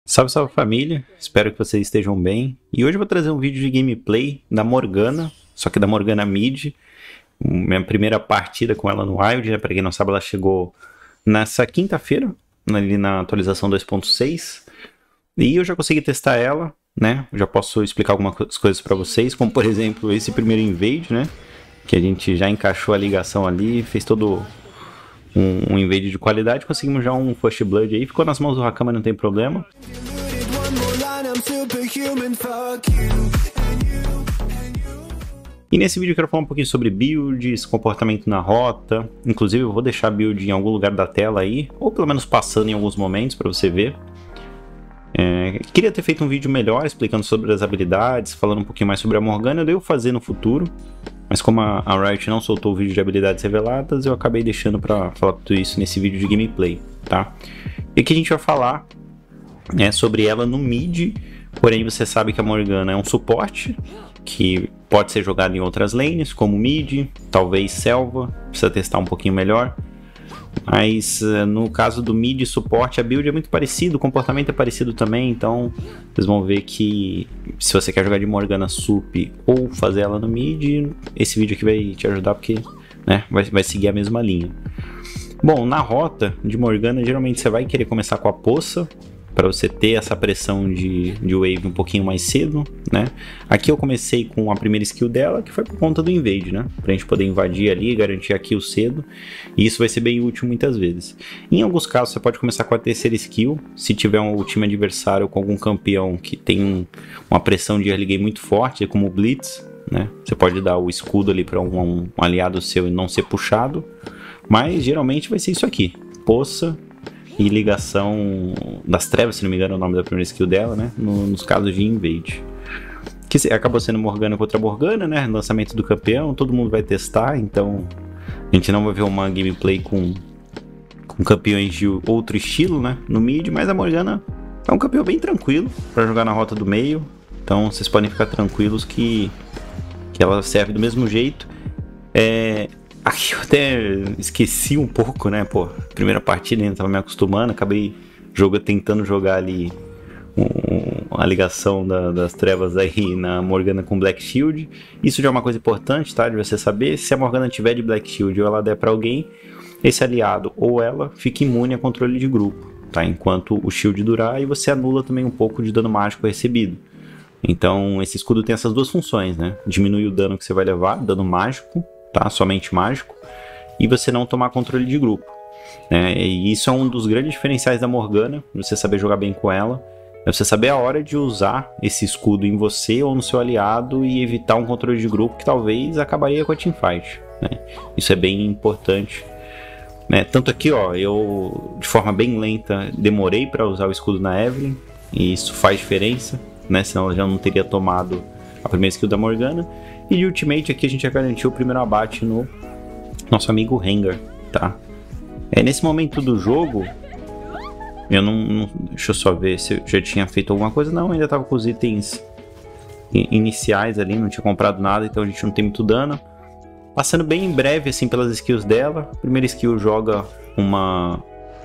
Salve, salve família, espero que vocês estejam bem. E hoje eu vou trazer um vídeo de gameplay da Morgana, só que da Morgana Mid. Minha primeira partida com ela no Wild, né? Pra quem não sabe, ela chegou nessa quinta-feira, ali na atualização 2.6. E eu já consegui testar ela, né? Eu já posso explicar algumas coisas pra vocês, como por exemplo esse primeiro invade, né? Que a gente já encaixou a ligação ali, fez todo um invade de qualidade, conseguimos já um First Blood aí, ficou nas mãos do Hakama, não tem problema. E nesse vídeo eu quero falar um pouquinho sobre builds, comportamento na rota, inclusive eu vou deixar a build em algum lugar da tela aí, ou pelo menos passando em alguns momentos para você ver. Queria ter feito um vídeo melhor explicando sobre as habilidades, falando um pouquinho mais sobre a Morgana, eu devo fazer no futuro. Mas como a Riot não soltou o vídeo de habilidades reveladas, eu acabei deixando para falar tudo isso nesse vídeo de gameplay, tá? E aqui a gente vai falar sobre ela no mid, porém você sabe que a Morgana é um suporte, que pode ser jogado em outras lanes, como mid, talvez selva, precisa testar um pouquinho melhor. Mas no caso do mid suporte, a build é muito parecido, o comportamento é parecido também, então vocês vão ver que se você quer jogar de Morgana sup ou fazer ela no mid, esse vídeo aqui vai te ajudar porque vai seguir a mesma linha. Bom, na rota de Morgana, geralmente você vai querer começar com a poça, para você ter essa pressão de wave um pouquinho mais cedo, né? Aqui eu comecei com a primeira skill dela, que foi por conta do invade, né? Pra gente poder invadir ali, garantir a kill cedo, e isso vai ser bem útil muitas vezes. Em alguns casos você pode começar com a terceira skill, se tiver um time adversário com algum campeão que tem uma pressão de early game muito forte, como o Blitz, né? Você pode dar o escudo ali para um aliado seu e não ser puxado, mas geralmente vai ser isso aqui, poça e ligação das trevas, se não me engano é o nome da primeira skill dela, né? Nos casos de invade. Que acabou sendo Morgana contra Morgana, né? Lançamento do campeão, todo mundo vai testar, então a gente não vai ver uma gameplay com campeões de outro estilo, né? No mid, mas a Morgana é um campeão bem tranquilo para jogar na rota do meio, então vocês podem ficar tranquilos que ela serve do mesmo jeito. Aqui eu até esqueci um pouco, né, pô, primeira partida ainda tava me acostumando, acabei tentando jogar ali a ligação das trevas aí na Morgana com Black Shield. Isso já é uma coisa importante, tá, de você saber, se a Morgana tiver de Black Shield ou ela der pra alguém, esse aliado ou ela fica imune a controle de grupo, tá, enquanto o shield durar, e você anula também um pouco de dano mágico recebido. Então esse escudo tem essas duas funções, né, diminui o dano que você vai levar, dano mágico, tá? Somente mágico, e você não tomar controle de grupo, né? E isso é um dos grandes diferenciais da Morgana, você saber jogar bem com ela, é você saber a hora de usar esse escudo em você ou no seu aliado e evitar um controle de grupo que talvez acabaria com a teamfight, né? Isso é bem importante, né? Tanto aqui, ó, eu de forma bem lenta demorei para usar o escudo na Evelynn, e isso faz diferença, né? Senão ela já não teria tomado a primeira skill da Morgana. E de ultimate aqui a gente já garantiu o primeiro abate no nosso amigo Rengar, tá? Nesse momento do jogo, eu deixa eu só ver se eu já tinha feito alguma coisa. Não, ainda tava com os itens iniciais ali, não tinha comprado nada, então a gente não tem muito dano. Passando bem em breve assim pelas skills dela. A primeira skill joga uma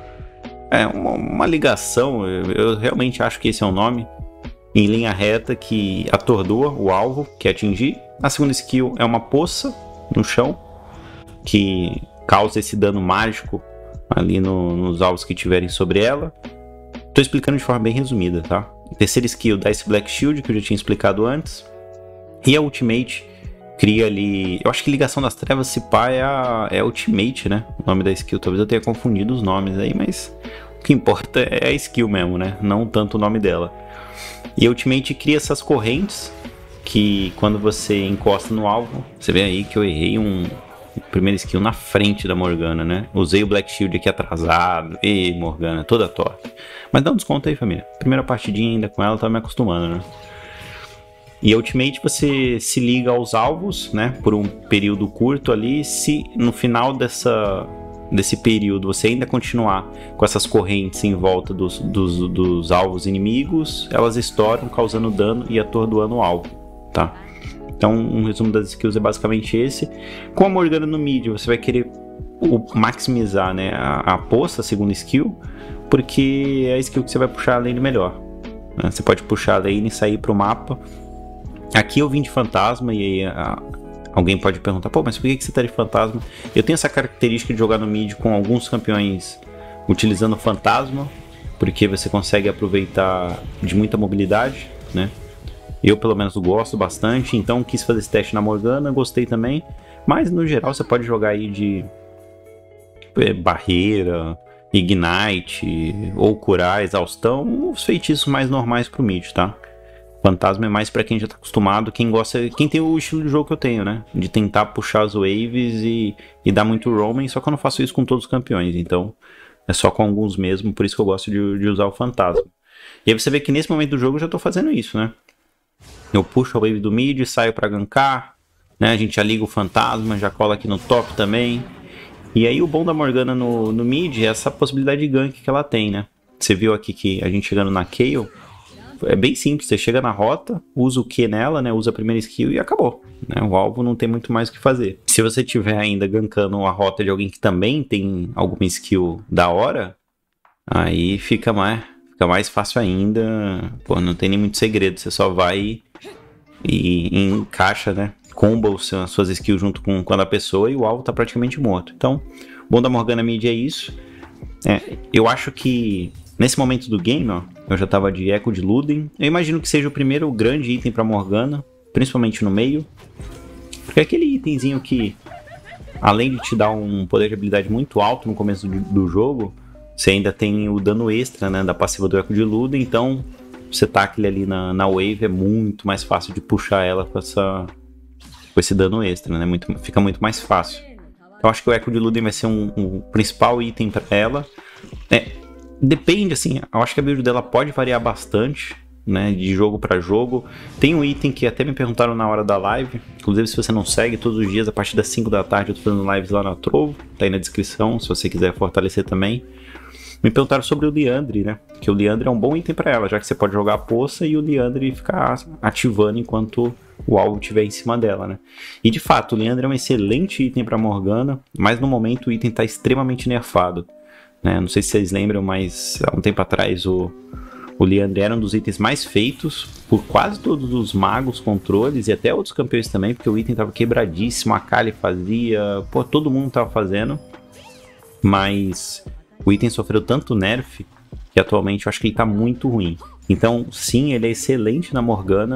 ligação, eu realmente acho que esse é o nome, em linha reta, que atordoa o alvo que atingir. A segunda skill é uma poça no chão, que causa esse dano mágico ali nos alvos que tiverem sobre ela. Tô explicando de forma bem resumida, tá? A terceira skill dá esse Black Shield, que eu já tinha explicado antes. E a Ultimate cria ali... Eu acho que Ligação das Trevas, se pá, é a Ultimate, né? O nome da skill. Talvez eu tenha confundido os nomes aí, mas o que importa é a skill mesmo, né? Não tanto o nome dela. E a Ultimate cria essas correntes que quando você encosta no alvo, você vê aí que eu errei primeira skill na frente da Morgana, né? Usei o Black Shield aqui atrasado. Ei, Morgana, toda torta. Mas dá um desconto aí, família. Primeira partidinha ainda com ela, tava me acostumando, né? E a Ultimate você se liga aos alvos, né? Por um período curto ali. Se no final desse período você ainda continuar com essas correntes em volta dos alvos inimigos, elas estouram, causando dano e atordoando o alvo, tá? Então um resumo das skills é basicamente esse. Com a Morgana no mid, você vai querer maximizar, né, a poça, a segunda skill, porque é a skill que você vai puxar a lane melhor. né? Você pode puxar a lane e sair pro mapa. Aqui eu vim de fantasma e aí alguém pode perguntar, pô, mas por que você tá de fantasma? Eu tenho essa característica de jogar no mid com alguns campeões utilizando fantasma, porque você consegue aproveitar de muita mobilidade, né? Eu pelo menos gosto bastante, então quis fazer esse teste na Morgana, gostei também. Mas no geral você pode jogar aí de barreira, ignite, ou curar, exaustão, os feitiços mais normais pro mid, tá? Fantasma é mais pra quem já tá acostumado, quem gosta, quem tem o estilo de jogo que eu tenho, né? De tentar puxar as waves e dar muito roaming, só que eu não faço isso com todos os campeões, então é só com alguns mesmo, por isso que eu gosto de usar o fantasma. E aí você vê que nesse momento do jogo eu já tô fazendo isso, né? Eu puxo a wave do mid, saio pra gankar, né? A gente já liga o fantasma, já cola aqui no top também. E aí o bom da Morgana no mid é essa possibilidade de gank que ela tem, né? Você viu aqui que a gente chegando na Kayle, é bem simples, você chega na rota, usa o Q nela, né? Usa a primeira skill e acabou, né? O alvo não tem muito mais o que fazer. Se você tiver ainda gankando a rota de alguém que também tem alguma skill da hora, aí fica mais fácil ainda. Pô, não tem nem muito segredo, você só vai e encaixa, né? Comba as suas skills junto com a da pessoa e o alvo tá praticamente morto. Então, o bom da Morgana mid é isso. Eu acho que nesse momento do game, ó, eu já tava de Eco de Lúden. Eu imagino que seja o primeiro grande item pra Morgana, principalmente no meio. Porque é aquele itemzinho que, além de te dar um poder de habilidade muito alto no começo do jogo, você ainda tem o dano extra, né, da passiva do Eco de Lúden. Então, você taca ele ali na wave, é muito mais fácil de puxar ela com esse dano extra, né? Fica muito mais fácil. Eu acho que o Eco de Lúden vai ser um principal item para ela. Depende, assim, eu acho que a build dela pode variar bastante, né? De jogo para jogo. Tem um item que até me perguntaram na hora da live. Inclusive, se você não segue, todos os dias, a partir das 5 da tarde, eu tô fazendo lives lá na Trovo. Tá aí na descrição, se você quiser fortalecer também. Me perguntaram sobre o Liandry, né? Que o Liandry é um bom item para ela, já que você pode jogar a poça e o Liandry ficar ativando enquanto o alvo estiver em cima dela, né? E de fato, o Liandry é um excelente item para Morgana, mas no momento o item está extremamente nerfado, né? Não sei se vocês lembram, mas há um tempo atrás o Liandry era um dos itens mais feitos por quase todos os magos, controles e até outros campeões também, porque o item estava quebradíssimo, a Kali fazia, pô, todo mundo estava fazendo, mas o item sofreu tanto nerf que atualmente eu acho que ele tá muito ruim. Então, sim, ele é excelente na Morgana,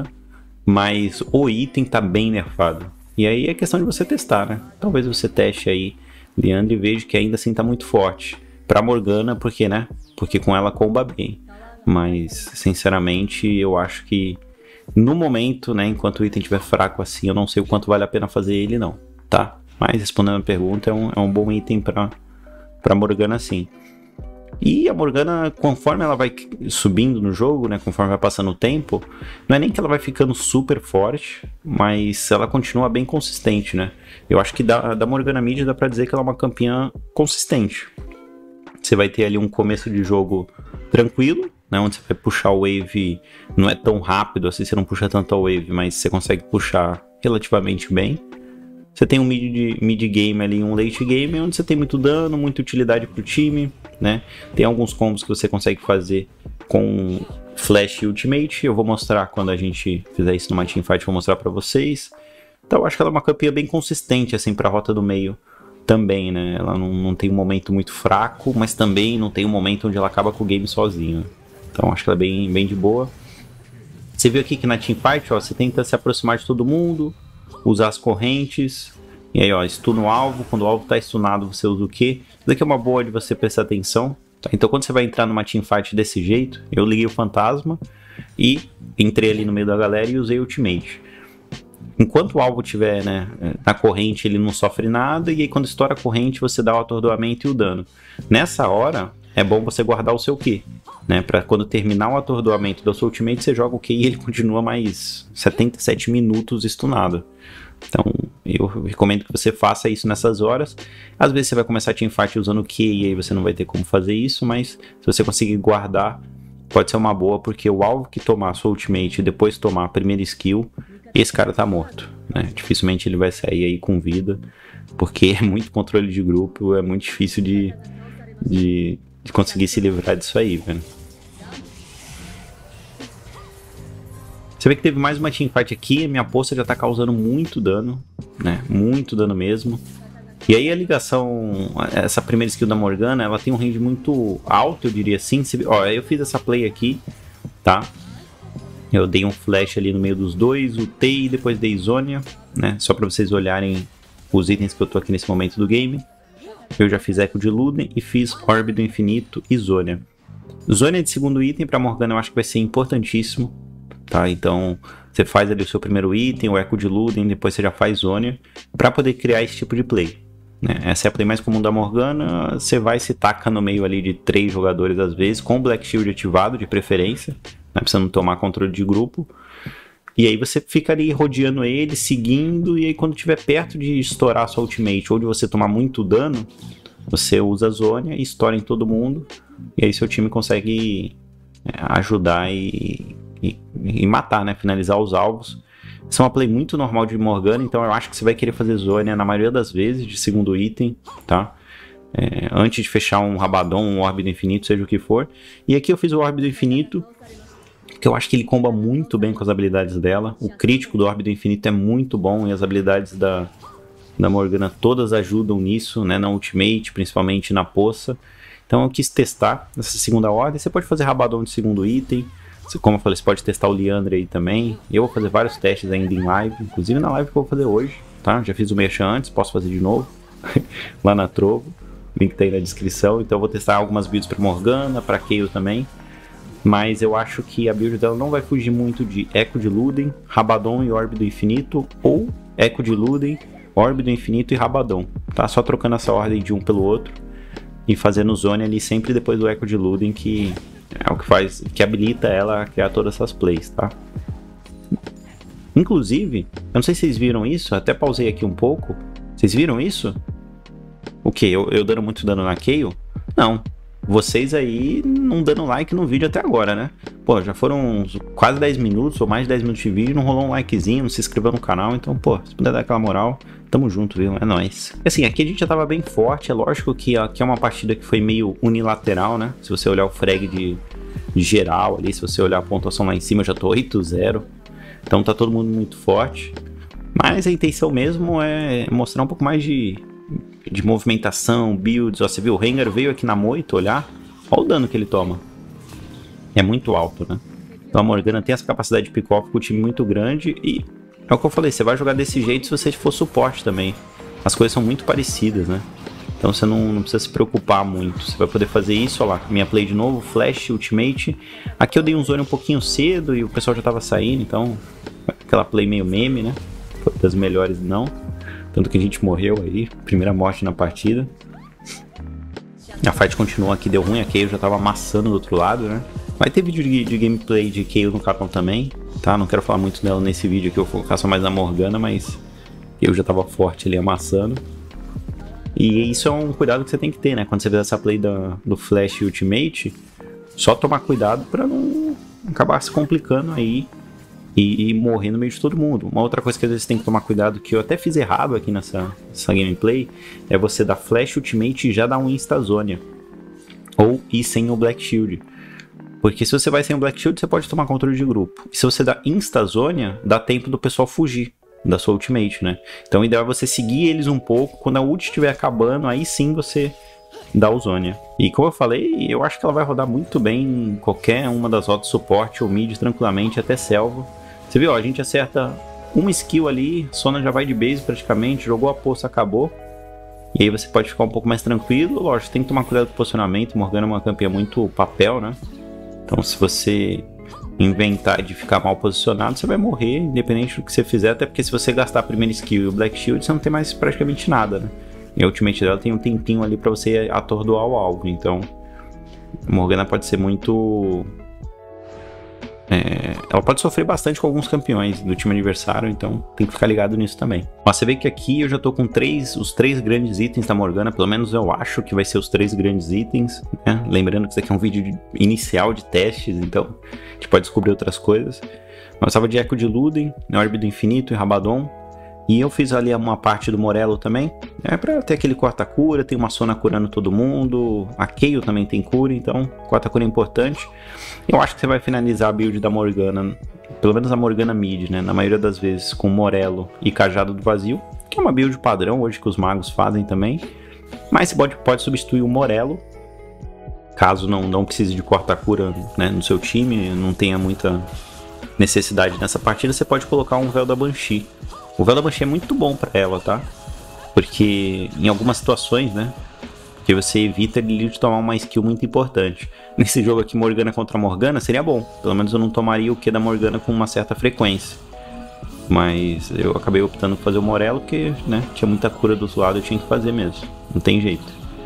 mas o item tá bem nerfado. E aí é questão de você testar, né? Talvez você teste aí Liandry e veja que ainda assim tá muito forte. Pra Morgana, porque, né? Porque com ela comba bem. Mas, sinceramente, eu acho que no momento, né? Enquanto o item estiver fraco assim, eu não sei o quanto vale a pena fazer ele não, tá? Mas, respondendo a pergunta, é um bom item pra Morgana sim. E a Morgana, conforme ela vai subindo no jogo, né, conforme vai passando o tempo, não é nem que ela vai ficando super forte, mas ela continua bem consistente, né? Eu acho que da Morgana mid dá pra dizer que ela é uma campeã consistente. Você vai ter ali um começo de jogo tranquilo, né, onde você vai puxar o wave, não é tão rápido assim, você não puxa tanto a wave, mas você consegue puxar relativamente bem. Você tem um mid game ali, um late game, onde você tem muito dano, muita utilidade pro time, né? Tem alguns combos que você consegue fazer com Flash e Ultimate. Eu vou mostrar quando a gente fizer isso numa teamfight, vou mostrar pra vocês. Então eu acho que ela é uma campeã bem consistente, assim, pra rota do meio também, né? Ela não tem um momento muito fraco, mas também não tem um momento onde ela acaba com o game sozinha. Então acho que ela é bem de boa. Você viu aqui que na teamfight, ó, você tenta se aproximar de todo mundo, usar as correntes, e aí ó, stun o alvo, quando o alvo está stunado você usa o Q. Isso daqui é uma boa de você prestar atenção, tá? Então quando você vai entrar numa teamfight desse jeito, eu liguei o fantasma e entrei ali no meio da galera e usei ultimate. Enquanto o alvo estiver, né, na corrente, ele não sofre nada, e aí quando estoura a corrente você dá o atordoamento e o dano. Nessa hora é bom você guardar o seu Q, né, para quando terminar o atordoamento do seu ultimate você joga o Q e ele continua mais 77 minutos stunado. Então eu recomendo que você faça isso nessas horas. Às vezes você vai começar a teamfight usando o Q e aí você não vai ter como fazer isso, mas se você conseguir guardar, pode ser uma boa, porque o alvo que tomar a sua ultimate e depois tomar a primeira skill, esse cara tá morto, né? Dificilmente ele vai sair aí com vida, porque é muito controle de grupo, é muito difícil de conseguir se livrar disso aí, velho. Você vê que teve mais uma teamfight aqui, minha poça já tá causando muito dano, né? Muito dano mesmo. E aí a ligação, essa primeira skill da Morgana, ela tem um range muito alto, eu diria assim. Ó, eu fiz essa play aqui, tá? Eu dei um flash ali no meio dos dois, lutei e depois dei Zhonya, né? Só pra vocês olharem os itens que eu tô aqui nesse momento do game. Eu já fiz Eco de Luden e fiz Orbe do Infinito e Zhonya. Zhonya de segundo item pra Morgana eu acho que vai ser importantíssimo, tá? Então você faz ali o seu primeiro item, o Eco de Luden, depois você já faz Zhonya, pra poder criar esse tipo de play. Essa é a play mais comum da Morgana. Você vai se taca no meio ali de 3 jogadores às vezes, com o Black Shield ativado de preferência, né, pra você não tomar controle de grupo. E aí você fica ali rodeando ele, seguindo, e aí quando estiver perto de estourar a sua ultimate ou de você tomar muito dano, você usa a Zhonya e estoura em todo mundo, e aí seu time consegue ajudar e matar, né, finalizar os alvos. Essa é uma play muito normal de Morgana, então eu acho que você vai querer fazer Zhonya na maioria das vezes de segundo item, tá? Antes de fechar um Rabadon, um Orbe do Infinito, seja o que for. E aqui eu fiz o Orbe do Infinito, que eu acho que ele comba muito bem com as habilidades dela. O crítico do Orbe do Infinito é muito bom e as habilidades da Morgana todas ajudam nisso, né? Na ultimate, principalmente na poça. Então eu quis testar essa segunda ordem. Você pode fazer Rabadon de segundo item. Como eu falei, você pode testar o Liandry aí também. Eu vou fazer vários testes ainda em live, inclusive na live que eu vou fazer hoje, tá? Já fiz o merchan antes, posso fazer de novo lá na Trovo. Link tá aí na descrição. Então eu vou testar algumas builds pra Morgana, pra Kayle também. Mas eu acho que a build dela não vai fugir muito de Eco de Luden, Rabadon e Orbe do Infinito, ou Eco de Luden, Orbe do Infinito e Rabadon, tá? Só trocando essa ordem de um pelo outro e fazendo Zhonya ali sempre depois do Eco de Luden, que é o que faz, que habilita ela a criar todas essas plays, tá? Inclusive, eu não sei se vocês viram isso, até pausei aqui um pouco. Vocês viram isso? O que? Eu dando muito dano na Kayle? Não. Vocês aí não dando like no vídeo até agora, né? Pô, já foram quase 10 minutos ou mais de 10 minutos de vídeo, não rolou um likezinho, não se inscreveu no canal, então, pô, se puder dar aquela moral, tamo junto, viu? É nóis. Assim, aqui a gente já tava bem forte, é lógico que aqui é uma partida que foi meio unilateral, né? Se você olhar o frag de geral ali, se você olhar a pontuação lá em cima, eu já tô 8-0, então tá todo mundo muito forte. Mas a intenção mesmo é mostrar um pouco mais de movimentação, builds. Ó, você viu, o Rengar veio aqui na moita olhar, olha o dano que ele toma, é muito alto, né? Então a Morgana tem essa capacidade de pick-off com o time muito grande e é o que eu falei, você vai jogar desse jeito se você for suporte também, as coisas são muito parecidas, né? Então você não precisa se preocupar muito, você vai poder fazer isso. Olha lá, minha play de novo, flash, ultimate. Aqui eu dei um Zhonya um pouquinho cedo e o pessoal já tava saindo, então aquela play meio meme, né? Foi das melhores não. Tanto que a gente morreu aí, primeira morte na partida. A fight continuou aqui, deu ruim, a Kayle já tava amassando do outro lado, né? Vai ter vídeo de gameplay de Kayle no canal também, tá? Não quero falar muito dela nesse vídeo aqui, eu vou focar só mais na Morgana, mas eu já tava forte ali amassando. E isso é um cuidado que você tem que ter, né? Quando você vê essa play do Flash Ultimate, só tomar cuidado pra não acabar se complicando aí e morrer no meio de todo mundo. Uma outra coisa que às vezes tem que tomar cuidado, que eu até fiz errado aqui nessa gameplay, é você dar Flash Ultimate e já dar um Insta Zhonya. Ou ir sem o Black Shield. Porque se você vai sem o Black Shield, você pode tomar controle de grupo. E se você dá Insta Zhonya, dá tempo do pessoal fugir da sua ultimate, né? Então o ideal é você seguir eles um pouco, quando a ult estiver acabando, aí sim você dá o Zhonya. E como eu falei, eu acho que ela vai rodar muito bem em qualquer uma das rotas suporte ou mid tranquilamente, até selva. Você viu, ó, a gente acerta uma skill ali, Sona já vai de base praticamente, jogou a poça, acabou. E aí você pode ficar um pouco mais tranquilo. Lógico, tem que tomar cuidado com o posicionamento, Morgana é uma campeã muito papel, né? Então se você inventar de ficar mal posicionado, você vai morrer, independente do que você fizer, até porque se você gastar a primeira skill e o Black Shield, você não tem mais praticamente nada, né? E a ultimate dela tem um tempinho ali pra você atordoar o alvo, então a Morgana pode ser muito... ela pode sofrer bastante com alguns campeões do time adversário, então tem que ficar ligado nisso também. Mas você vê que aqui eu já tô com os três grandes itens da Morgana, pelo menos eu acho que vai ser os 3 grandes itens, né? Lembrando que isso aqui é um vídeo inicial de testes, então a gente pode descobrir outras coisas. Mas eu estava de Eco de Luden, Orbe do Infinito e Rabadon. E eu fiz ali uma parte do Morello também, pra ter aquele corta-cura, tem uma Sona curando todo mundo, a Kayle também tem cura, então corta-cura é importante. Eu acho que você vai finalizar a build da Morgana pelo menos a Morgana mid, né, na maioria das vezes com Morello e Cajado do Vazio, que é uma build padrão hoje que os magos fazem também, mas você pode substituir o Morello, caso não precise de corta-cura, né, no seu time, não tenha muita necessidade nessa partida, você pode colocar um Véu da Banshee. O Véu da Banshee é muito bom pra ela, tá? Porque em algumas situações, né, que você evita ele de tomar uma skill muito importante. Nesse jogo aqui, Morgana contra Morgana, seria bom. Pelo menos eu não tomaria o Q da Morgana com uma certa frequência. Mas eu acabei optando por fazer o Morello, porque, né, tinha muita cura do outro lado, eu tinha que fazer mesmo. Não tem jeito.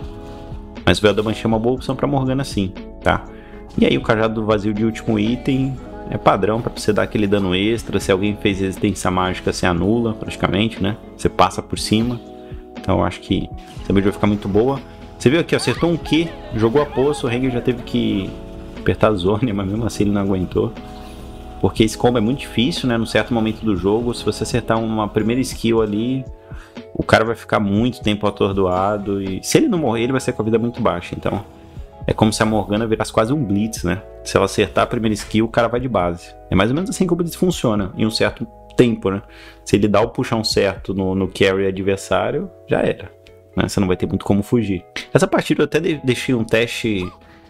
Mas o Véu da Banshee é uma boa opção pra Morgana sim, tá? E aí o Cajado do Vazio de último item é padrão pra você dar aquele dano extra. Se alguém fez resistência mágica, você anula praticamente, né? Você passa por cima. Então eu acho que essa build vai ficar muito boa. Você viu aqui, acertou um Q, jogou a poça, o Rengar já teve que apertar a Zônia, mas mesmo assim ele não aguentou. Porque esse combo é muito difícil, né? Num certo momento do jogo, se você acertar uma primeira skill ali, o cara vai ficar muito tempo atordoado. E se ele não morrer, ele vai ser com a vida muito baixa. Então é como se a Morgana virasse quase um Blitz, né? Se ela acertar a primeira skill, o cara vai de base. É mais ou menos assim que o Blitz funciona, em um certo tempo, né? Se ele dá o puxão certo no carry adversário, já era, né? Você não vai ter muito como fugir. Essa partida eu até deixei um teste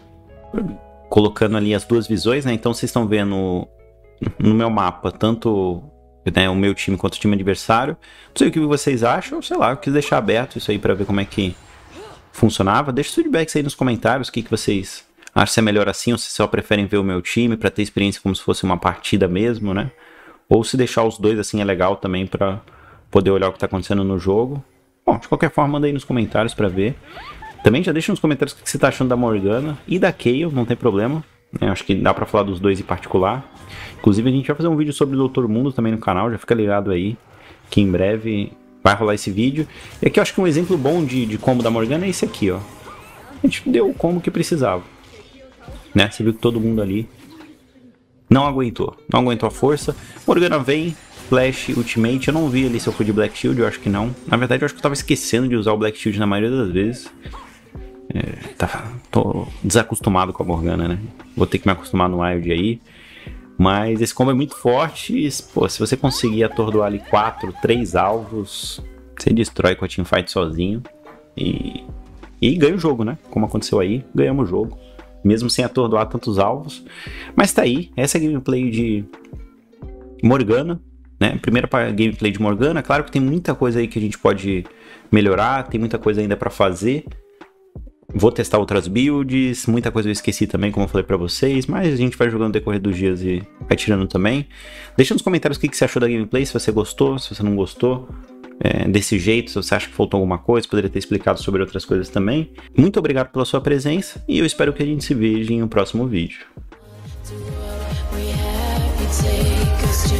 colocando ali as duas visões, né? Então vocês estão vendo no meu mapa tanto, né, o meu time quanto o time adversário. Não sei o que vocês acham, sei lá, eu quis deixar aberto isso aí pra ver como é que funcionava. Deixa os feedbacks aí nos comentários, o que vocês acham, se é melhor assim ou se só preferem ver o meu time pra ter experiência como se fosse uma partida mesmo, né? Ou se deixar os dois assim é legal também pra poder olhar o que tá acontecendo no jogo. Bom, de qualquer forma, manda aí nos comentários pra ver. Também já deixa nos comentários o que você tá achando da Morgana e da Kayle, não tem problema. Acho que dá pra falar dos dois em particular. Inclusive a gente vai fazer um vídeo sobre o Doutor Mundo também no canal, já fica ligado aí, que em breve vai rolar esse vídeo. E aqui eu acho que um exemplo bom de combo da Morgana é esse aqui, ó. A gente deu o combo que precisava, né? Você viu que todo mundo ali não aguentou a força. Morgana vem, Flash, Ultimate, eu não vi ali se eu fui de Black Shield, eu acho que não. Na verdade eu acho que eu tava esquecendo de usar o Black Shield na maioria das vezes. Tô desacostumado com a Morgana, né? Vou ter que me acostumar no Wild aí. Mas esse combo é muito forte e, pô, se você conseguir atordoar ali 3 alvos, você destrói com a teamfight sozinho e ganha o jogo, né? Como aconteceu aí, ganhamos o jogo, mesmo sem atordoar tantos alvos. Mas tá aí, essa é a gameplay de Morgana, né? Primeira gameplay de Morgana. Claro que tem muita coisa aí que a gente pode melhorar, tem muita coisa ainda pra fazer. Vou testar outras builds, muita coisa eu esqueci também, como eu falei pra vocês, mas a gente vai jogando no decorrer dos dias e vai tirando também. Deixa nos comentários o que você achou da gameplay, se você gostou, se você não gostou desse jeito, se você acha que faltou alguma coisa, poderia ter explicado sobre outras coisas também. Muito obrigado pela sua presença e eu espero que a gente se veja em um próximo vídeo.